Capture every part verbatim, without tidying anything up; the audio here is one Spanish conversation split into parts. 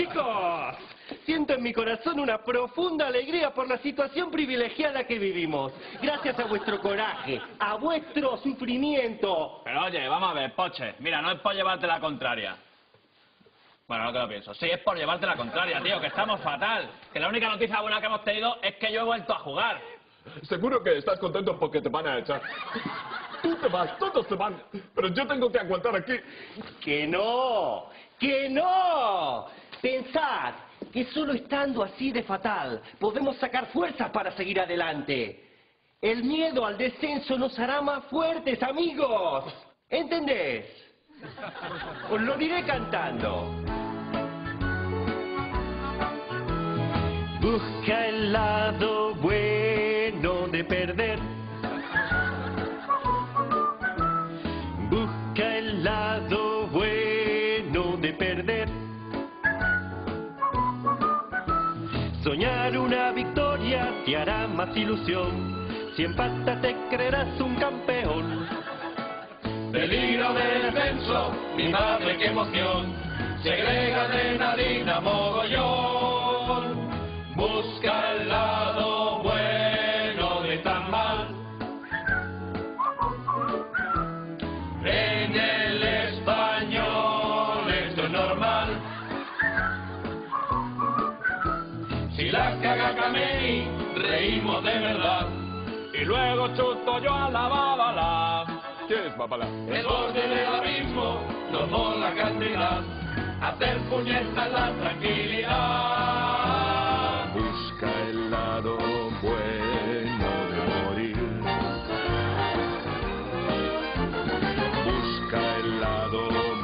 chicos! Siento en mi corazón una profunda alegría por la situación privilegiada que vivimos. Gracias a vuestro coraje, a vuestro sufrimiento. Pero oye, vamos a ver, Poche. Mira, no es por llevarte la contraria. Bueno, no que lo pienso. Sí, es por llevarte la contraria, tío, que estamos fatal. Que la única noticia buena que hemos tenido es que yo he vuelto a jugar. Seguro que estás contento porque te van a echar. Tú te vas, todos se van, pero yo tengo que aguantar aquí. ¡Que no! ¡Que no! Pensad que solo estando así de fatal podemos sacar fuerzas para seguir adelante. El miedo al descenso nos hará más fuertes, amigos. ¿Entendés? Os lo diré cantando. Busca el lado bueno de perder. Busca el lado bueno de perder. Soñar una victoria te hará más ilusión. Si empatas te creerás un campeón. Peligro de descenso, mi madre qué emoción. Segrega adrenalina mogollón. Busca el lado bueno de tan mal. En el español esto es normal. Si la caga Kamei, reímos de verdad. Y luego chuto yo a la bábala. ¿Quién es Babala? El borde del abismo, no por la cantidad. Hacer puñetas la tranquilidad. Busca el lado bueno de morir. Busca el lado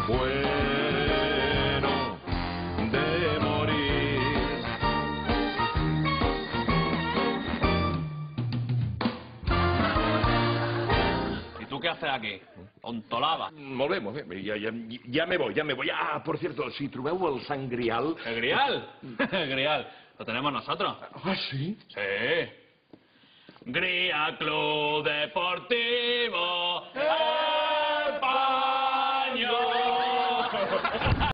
bueno de morir. ¿Y tú qué haces aquí? Tontolava. Molt bé, molt bé. Ja, ja, ja me voy, ja me voy. Ah, por cierto, si trobeu el Sant Grial... ¿El Grial? El Grial. Lo tenemos nosotros. Ah, sí? Sí. Grial Club Deportivo